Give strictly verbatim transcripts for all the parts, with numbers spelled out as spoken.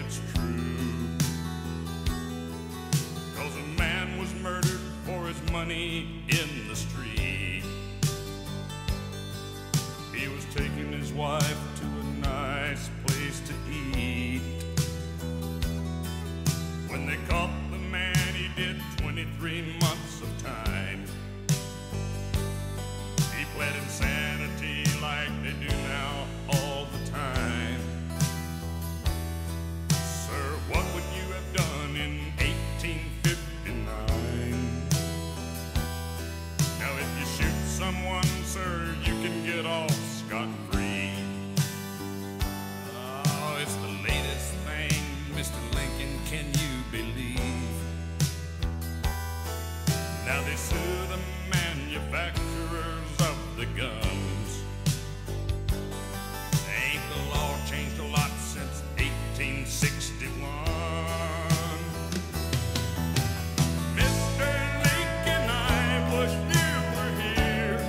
it's true. 'Cause a man was murdered for his money in the street. He was taking his wife to a nice place to eat. When they caught the man, he did twenty-three months of time. He pled insanity like they do now all the time. Sir, what would you have done in eighteen fifty-nine? Now if you shoot someone, sir, you can get off scot-free. Oh, it's the latest thing, Mister Lincoln, can you believe? Now they sue the manufacturers of the guns. Ain't the law changed a lot since eighteen sixty-one? Mister Lincoln, I wish you were here,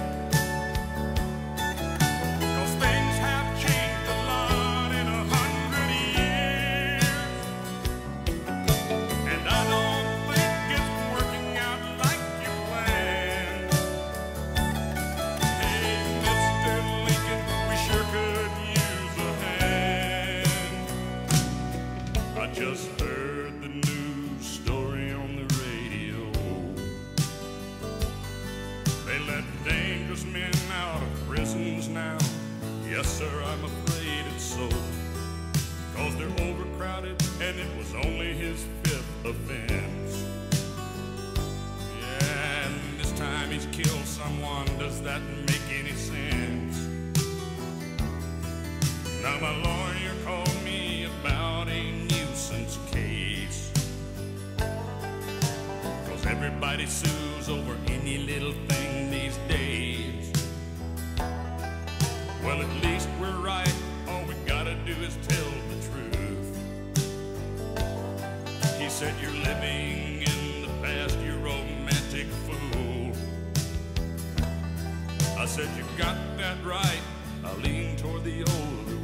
'cause things have changed a lot in a hundred years. And I don't think it's working out like you planned. Hey, Mister Lincoln, we sure could use a hand. I just heard the news story on the radio. They let dangerous men out of prisons now. Yes, sir, I'm afraid it's so. 'Cause they're overcrowded and it was only his fifth offense. Yeah, and this time he's killed someone. Does that make any sense? Now my lawyer called me about a nuisance case. 'Cause everybody sues over any little thing these days. Well, at least we're right. All we gotta do is tell the truth. He said, you're living in the past, you romantic fool. I said, you got that right. I lean toward the older